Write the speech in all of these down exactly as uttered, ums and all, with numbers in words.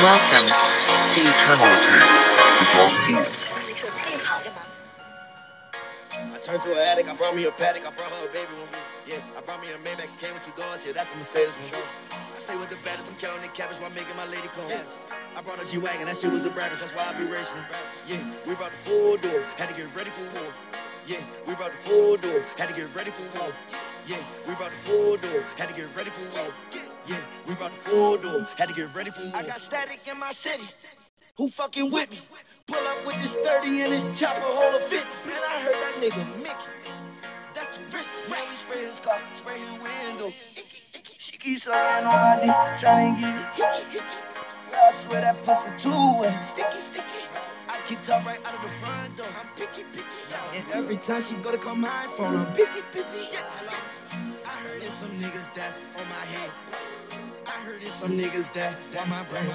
Welcome to Eternal Return. I turned to an addict, I brought me a paddock, I brought her a baby with me. Yeah, I brought me a Maybach, came with two doors, yeah, that's the Mercedes one. I stay with the baddest, I'm counting the cabbage while making my lady come. I brought a G-Wagon, that shit was a Brabus, that's why I be racing. Yeah, we brought the full door, had to get ready for war. Yeah, we brought the full door, had to get ready for war. Yeah, we brought the full door, had to get ready for war. Yeah, we brought the full door, had to get ready for war. I got static in my city. Who fucking with me? Pull up with this thirty and this chopper, hold a fifty. Man, I heard that nigga Mickey. That's too risky. Man, we spray his car, spray the window. She keeps eyeing on my dick, trying to get it hickey, hickey. I swear that pussy too wet, sticky, sticky. I kicked her right out of the front door. I'm picky, picky. And every time she go to call my phone, I'm busy, busy. Yeah. I heard there's some niggas that's on my head. I heard there's some niggas that want my brain.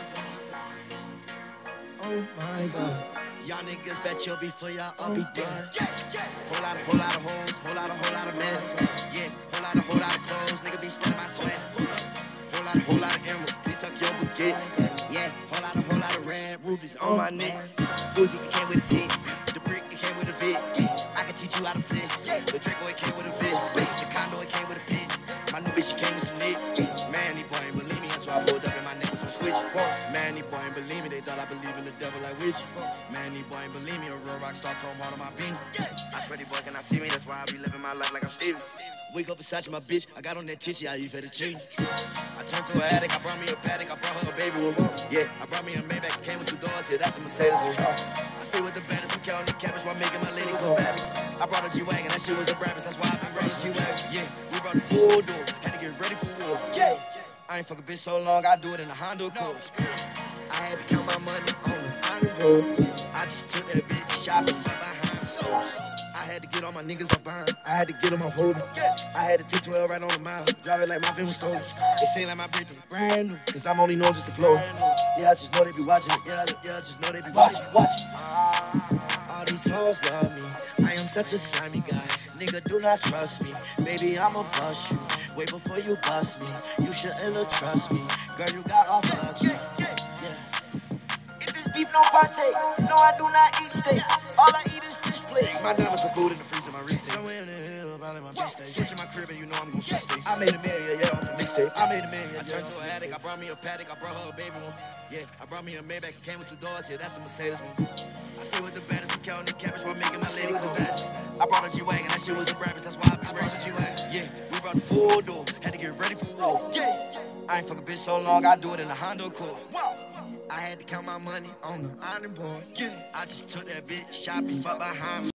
Oh my God. Y'all niggas bet you'll be for y'all, I'll be dead. Yeah, yeah. Whole lot of, whole lot of hoes, whole lot of, whole lot of men. Yeah, whole lot of, whole lot of clothes, nigga be spending my sweat. Whole lot of, whole lot of emeralds, please tuck your baguettes. Yeah, whole lot of, whole lot of red rubies on my neck. Uzi, it came with a tip. The brick, it came with a bitch. I can teach you how to flex. The Draco, it came with a bitch. The condo, it came with a bitch. My new bitch, she came with some niggas. Man, he boy ain't believe me until I pulled up in my neck with some switch. Man, he boy ain't believe me, they thought I believe in the devil like witch. Man, he boy ain't believe me, a real rock star chrome heart on my beanie. I swear, boy cannot see me, that's why I be living my life like I'm Steven. Wake up beside you, my bitch, I got on that tissue, I eat for the cheese. I turned to an addict, I brought me a paddock, I brought her a baby with me. Yeah, I brought me a Maybach, came with two doors, yeah, that's the Mercedes one. I stay with the baddest, I'm counting the cabbage while making my lady come baddest. I brought a G-Wagon, that shit was a Brabus, that's why I been running G-Wagon. Yeah, we brought the full door, had to get ready for war. Yeah, I ain't fuck a bitch so long, I do it in a Honda Accord. I had to count my money on the iron road. I just took that bitch shopping from behind sold. I had to get all my niggas up behind. I had to get them on hold. I had to T twelve right on the mile. Drive it like my bin was stolen. It seemed like my bitch was brand new. Cause I'm only known just to flow. Yeah, I just know they be watching it. Yeah, yeah, I just know they be watching. Watching. All these hoes love me. I am such a slimy guy. Nigga, do not trust me. Baby, I'ma bust you. Wait before you bust me. You shouldn't have trust me. Girl, you got off lucky. If it's beef, no partake. No, I do not eat steak. All I eat is fish plates. My diamonds are cold in the freezer, my wrist. Somewhere in the hill, probably my bitch stay. Switch in my crib and you know I'm gon' switch states. I made a million, yeah, off the mixtape. I made a million, yeah. I turned to an addict, I brought me a paddock, I brought her a baby one. Yeah, I brought me a Maybach, came with two doors, yeah, that's the Mercedes one. I stay with the baddest, I'm counting the cabbage while making my lady come baddest. I brought a G-Wagon, that shit was a Brabus, that's why I brought a G-Wagon. Yeah, we brought the full door, had to get ready for war. Yeah, I ain't fuck a bitch so long, I do it in a Honda Accord. I had to count my money on the iron board. Yeah, I just took that bitch shopping, fuck behind me.